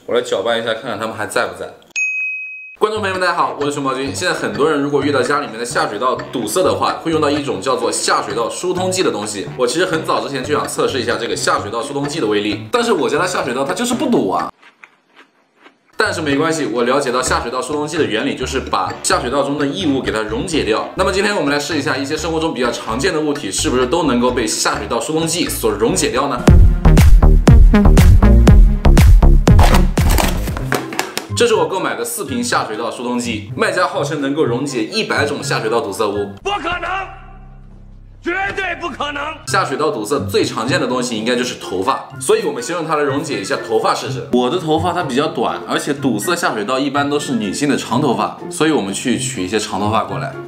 我来搅拌一下，看看它们还在不在。观众朋友们，大家好，我是熊猫君。现在很多人如果遇到家里面的下水道堵塞的话，会用到一种叫做下水道疏通剂的东西。我其实很早之前就想测试一下这个下水道疏通剂的威力，但是我家的下水道它就是不堵啊。但是没关系，我了解到下水道疏通剂的原理就是把下水道中的异物给它溶解掉。那么今天我们来试一下一些生活中比较常见的物体是不是都能够被下水道疏通剂所溶解掉呢？这是我购买的4瓶下水道疏通剂，卖家号称能够溶解100种下水道堵塞物， 不可能，绝对不可能。 下水道堵塞最常见的东西应该就是头发，所以我们先用它来溶解一下头发试试。我的头发它比较短，而且堵塞下水道一般都是女性的长头发，所以我们去取一些长头发过来。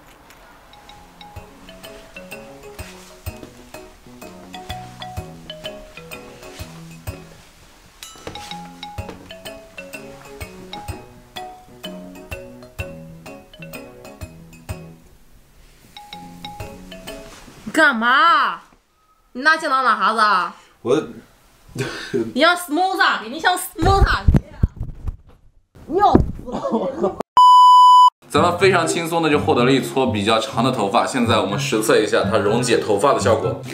干嘛？你拿剪刀拿啥子啊？你想谋啥的？你想谋啥的？你要死了！ 咱们非常轻松的就获得了一撮比较长的头发。现在我们实测一下它溶解头发的效果。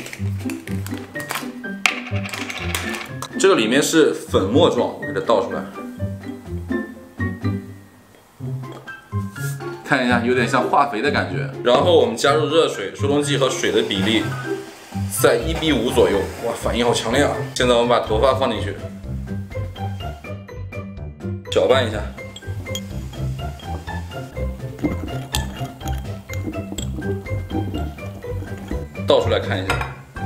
这个里面是粉末状，我给它倒出来，看一下，有点像化肥的感觉。然后我们加入热水，疏通剂和水的比例在1:5左右。哇，反应好强烈啊！现在我们把头发放进去，搅拌一下。倒出来看一下，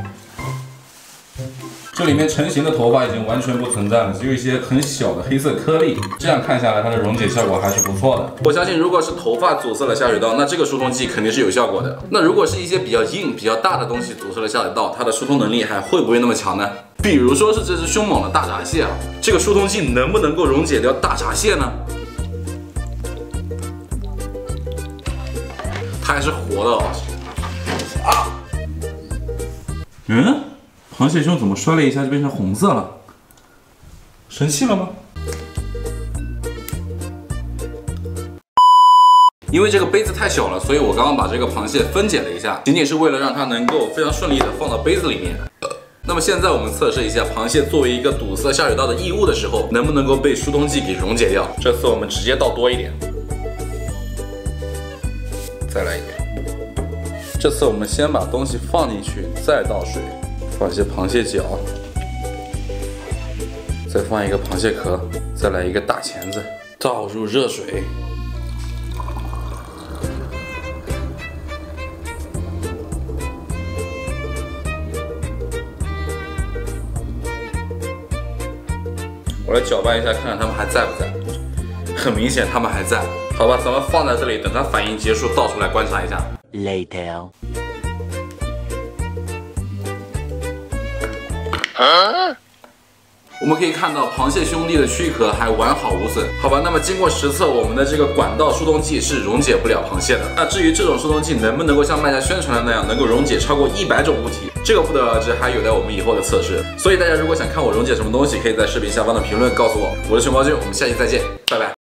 这里面成型的头发已经完全不存在了，只有一些很小的黑色颗粒。这样看下来，它的溶解效果还是不错的。我相信，如果是头发阻塞了下水道，那这个疏通剂肯定是有效果的。那如果是一些比较硬、比较大的东西阻塞了下水道，它的疏通能力还会不会那么强呢？比如说是这只凶猛的大闸蟹啊，这个疏通剂能不能够溶解掉大闸蟹呢？它还是活的哦。螃蟹胸怎么摔了一下就变成红色了？生气了吗？因为这个杯子太小了，所以我刚刚把这个螃蟹分解了一下，仅仅是为了让它能够非常顺利的放到杯子里面。那么现在我们测试一下，螃蟹作为一个堵塞下水道的异物的时候，能不能够被疏通剂给溶解掉？这次我们直接倒多一点，再来一点。这次我们先把东西放进去，再倒水，放一些螃蟹脚，再放一个螃蟹壳，再来一个大钳子，倒入热水，我来搅拌一下，看看它们还在不在。很明显，它们还在。好吧，咱们放在这里，等它反应结束，倒出来观察一下。 Later。 我们可以看到螃蟹兄弟的躯壳还完好无损。好吧，那么经过实测，我们的这个管道疏通剂是溶解不了螃蟹的。那至于这种疏通剂能不能够像卖家宣传的那样，能够溶解超过100种物体，这个不得而知，还有待我们以后的测试。所以大家如果想看我溶解什么东西，可以在视频下方的评论告诉我。我是熊猫君，我们下期再见，拜拜。